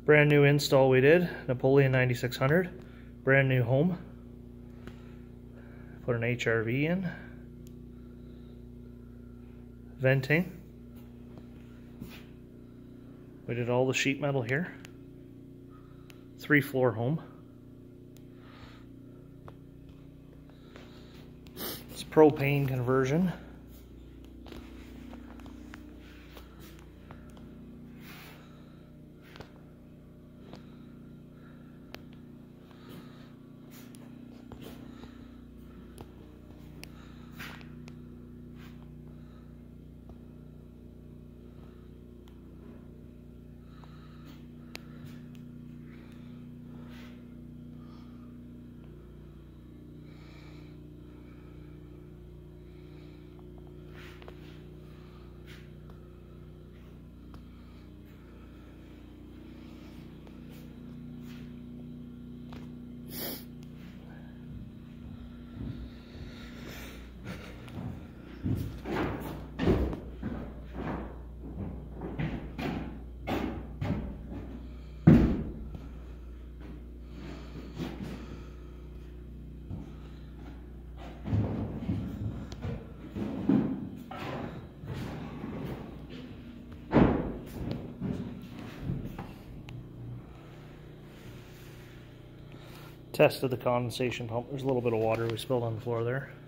Brand new install we did, Napoleon 9600, brand new home. Put an HRV in. Venting. We did all the sheet metal here. 3-floor home. It's propane conversion. Tested the condensation pump. There's a little bit of water we spilled on the floor there.